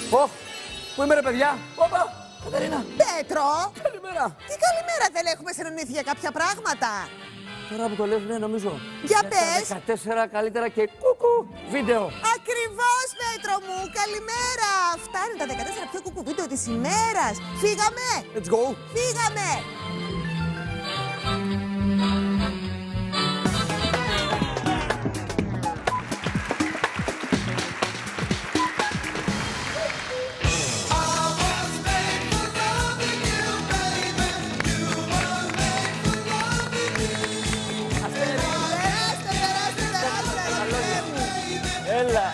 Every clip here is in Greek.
Πού είμαι ρε παιδιά? Όπα, Κατερίνα. Πέτρο! Καλημέρα. Τι καλημέρα, δεν έχουμε συνεννοηθεί για κάποια πράγματα? Τώρα που το λες, ναι, νομίζω. Για πες. 14 καλύτερα και κουκου βίντεο. Ακριβώς, Πέτρο μου, καλημέρα! Φτάνει τα 14 πιο κουκου βίντεο της ημέρας. Φύγαμε! Let's go. Φύγαμε! Έλα.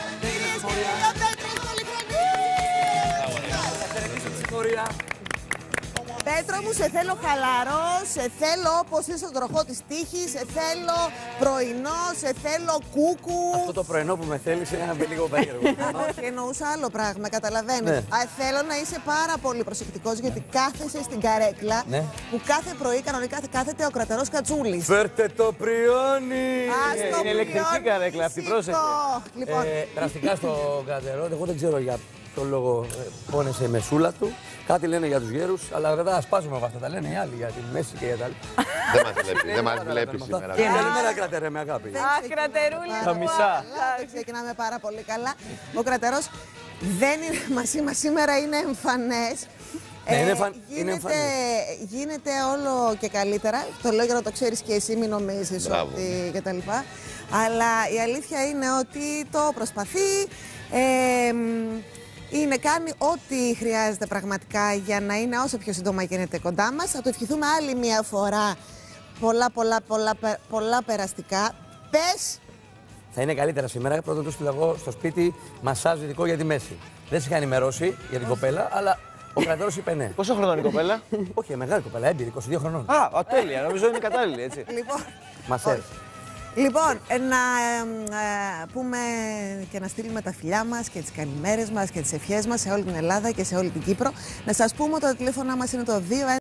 Πέτρο μου, σε θέλω χαλαρό, σε θέλω όπως είσαι στον τροχό της τύχης, σε θέλω πρωινό, σε θέλω κούκου. Αυτό το πρωινό που με θέλεις είναι λίγο περίεργο. Όχι, εννοούσα άλλο πράγμα, καταλαβαίνεις. Ναι. Θέλω να είσαι πάρα πολύ προσεκτικός, γιατί κάθεσαι στην καρέκλα που κάθε πρωί κανονικά κάθεται ο κρατερός Κατσούλης. Φέρτε το πριόνι! Είναι ηλεκτρική καρέκλα αυτή, πρόσεχε. Λοιπόν, Δραστικά στο κρατερό, εγώ δεν ξέρω για ποιο λόγο πόνεσε η μεσούλα του. Κάτι λένε για τους γέρους, αλλά δεν τα σπάζουμε από αυτά. Τα λένε οι άλλοι για τη μέση και για τα άλλα. Δεν μας βλέπει σήμερα. Καλημέρα, κρατερέ, με αγάπη. Κρατερούλη. τα μισά. Δεν ξεκινάμε πάρα πολύ καλά. Ο κρατερός δεν είναι μαζί μας σήμερα, είναι εμφανές. Ναι, είναι εμφανές. Γίνεται όλο και καλύτερα. Το λέω για να το ξέρεις και εσύ, μην νομίζεις ότι κτλ. Αλλά η αλήθεια είναι ότι το προσπαθεί. Κάνει ό,τι χρειάζεται πραγματικά για να είναι όσο πιο σύντομα γίνεται κοντά μας. Θα το ευχηθούμε άλλη μια φορά πολλά περαστικά. Πες! Θα είναι καλύτερα σήμερα. Πρώτον του στείλα εγώ στο σπίτι μασάζ ειδικό για τη μέση. Δεν σε είχα ενημερώσει για την κοπέλα, αλλά ο κρατέρος είπε ναι. Πόσο χρόνο είναι η κοπέλα? Όχι, μεγάλη κοπέλα, έμπειρη, 22 χρονών. Α, τέλεια, νομίζω είναι κατάλληλη, έτσι. Λοιπόν, Μασέρ. Λοιπόν, να πούμε και να στείλουμε τα φιλιά μας και τις καλημέρες μας και τις ευχές μας σε όλη την Ελλάδα και σε όλη την Κύπρο. Να σας πούμε ότι το τηλέφωνο μας είναι το 2